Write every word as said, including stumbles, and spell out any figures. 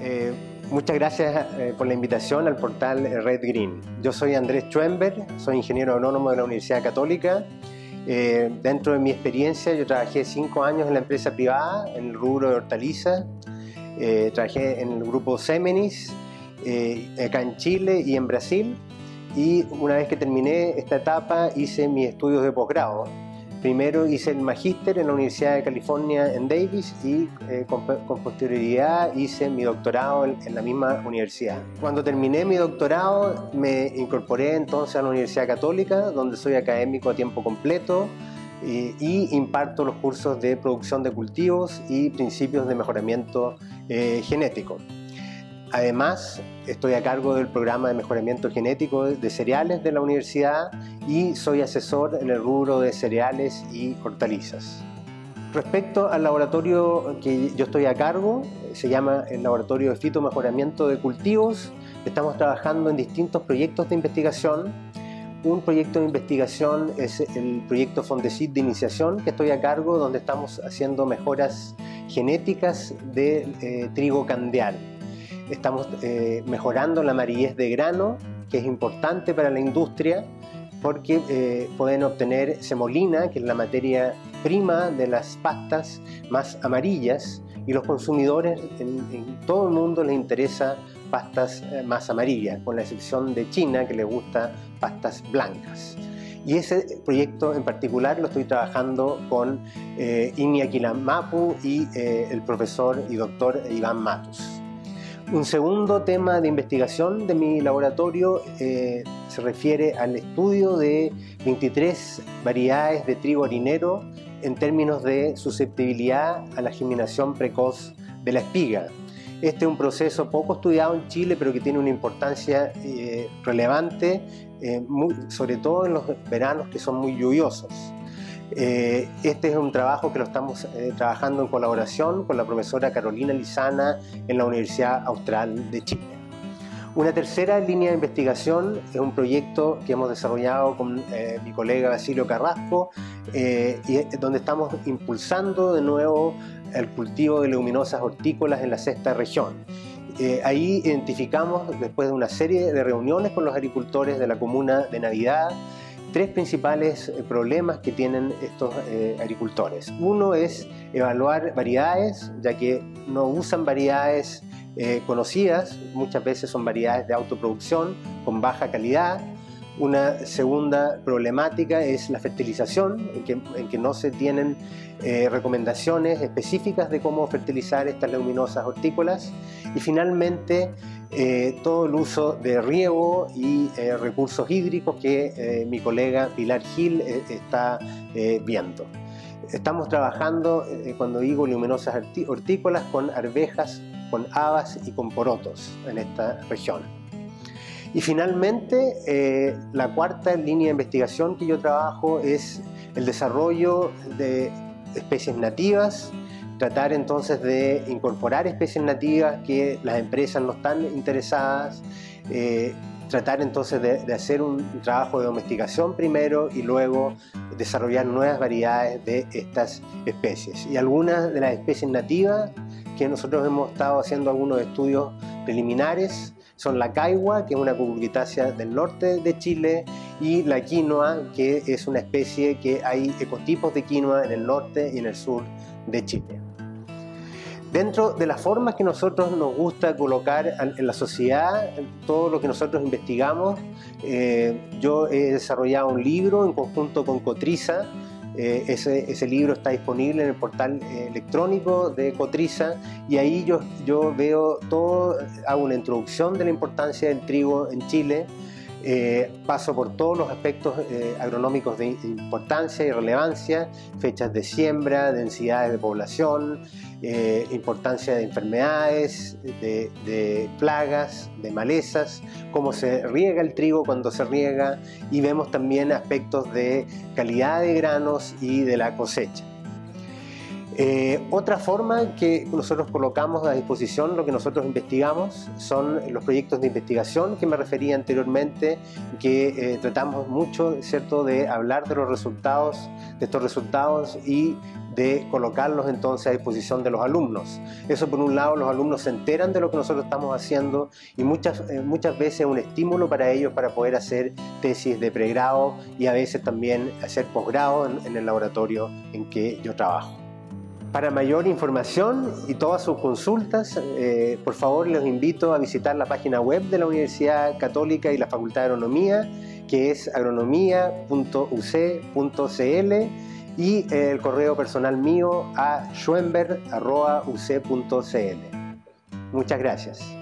Eh, muchas gracias eh, por la invitación al portal Red Green. Yo soy Andrés Schoenberg, soy ingeniero agrónomo de la Universidad Católica. Eh, dentro de mi experiencia, yo trabajé cinco años en la empresa privada, en el rubro de hortalizas. Eh, trabajé en el grupo Semenis, eh, acá en Chile y en Brasil. Y una vez que terminé esta etapa, hice mis estudios de posgrado. Primero hice el magíster en la Universidad de California en Davis y eh, con, con posterioridad hice mi doctorado en, en la misma universidad. Cuando terminé mi doctorado me incorporé entonces a la Universidad Católica, donde soy académico a tiempo completo eh, y imparto los cursos de producción de cultivos y principios de mejoramiento eh, genético. Además, estoy a cargo del programa de mejoramiento genético de cereales de la universidad y soy asesor en el rubro de cereales y hortalizas. Respecto al laboratorio que yo estoy a cargo, se llama el Laboratorio de Fitomejoramiento de Cultivos. Estamos trabajando en distintos proyectos de investigación. Un proyecto de investigación es el proyecto Fondesit de iniciación que estoy a cargo, donde estamos haciendo mejoras genéticas de eh, trigo candeal. Estamos eh, mejorando la amarillez de grano, que es importante para la industria, porque eh, pueden obtener semolina, que es la materia prima de las pastas más amarillas, y los consumidores en, en todo el mundo les interesa pastas eh, más amarillas, con la excepción de China, que les gusta pastas blancas. Y ese proyecto en particular lo estoy trabajando con eh, Iñaki Mapu y eh, el profesor y doctor Iván Matus. Un segundo tema de investigación de mi laboratorio eh, se refiere al estudio de veintitrés variedades de trigo harinero en términos de susceptibilidad a la germinación precoz de la espiga. Este es un proceso poco estudiado en Chile, pero que tiene una importancia eh, relevante, eh, muy, sobre todo en los veranos que son muy lluviosos. Eh, este es un trabajo que lo estamos eh, trabajando en colaboración con la profesora Carolina Lizana en la Universidad Austral de Chile. Una tercera línea de investigación es un proyecto que hemos desarrollado con eh, mi colega Basilio Carrasco, eh, y donde estamos impulsando de nuevo el cultivo de leguminosas hortícolas en la sexta región. Eh, ahí identificamos, después de una serie de reuniones con los agricultores de la comuna de Navidad, tres principales problemas que tienen estos eh, agricultores. Uno es evaluar variedades, ya que no usan variedades eh, conocidas, muchas veces son variedades de autoproducción con baja calidad. Una segunda problemática es la fertilización, en que, en que no se tienen eh, recomendaciones específicas de cómo fertilizar estas leguminosas hortícolas. Y finalmente, eh, todo el uso de riego y eh, recursos hídricos que eh, mi colega Pilar Gil eh, está eh, viendo. Estamos trabajando, eh, cuando digo leguminosas hortícolas, con arvejas, con habas y con porotos en esta región. Y finalmente, eh, la cuarta línea de investigación que yo trabajo es el desarrollo de especies nativas, tratar entonces de incorporar especies nativas que las empresas no están interesadas, eh, tratar entonces de, de hacer un trabajo de domesticación primero y luego desarrollar nuevas variedades de estas especies. Y algunas de las especies nativas que nosotros hemos estado haciendo algunos estudios preliminares son la caigua, que es una cucurbitácea del norte de Chile, y la quinoa, que es una especie que hay ecotipos de quinoa en el norte y en el sur de Chile. Dentro de las formas que nosotros nos gusta colocar en la sociedad, todo lo que nosotros investigamos, eh, yo he desarrollado un libro en conjunto con Cotriza. Eh, ese, ese libro está disponible en el portal eh, electrónico de Cotriza, y ahí yo, yo veo todo, hago una introducción de la importancia del trigo en Chile, eh, paso por todos los aspectos eh, agronómicos de importancia y relevancia, fechas de siembra, densidades de población, eh, importancia de enfermedades, de, de plagas, de malezas, cómo se riega el trigo cuando se riega, y vemos también aspectos de calidad de granos y de la cosecha. Eh, otra forma que nosotros colocamos a disposición, lo que nosotros investigamos, son los proyectos de investigación que me refería anteriormente, que eh, tratamos mucho, ¿cierto?, de hablar de los resultados, de estos resultados y de colocarlos entonces a disposición de los alumnos. Eso por un lado, los alumnos se enteran de lo que nosotros estamos haciendo y muchas, eh, muchas veces es un estímulo para ellos para poder hacer tesis de pregrado y a veces también hacer posgrado en, en el laboratorio en que yo trabajo. Para mayor información y todas sus consultas, eh, por favor les invito a visitar la página web de la Universidad Católica y la Facultad de Agronomía, que es agronomía punto u c punto c l, y eh, el correo personal mío a schwember arroba u c punto c l. Muchas gracias.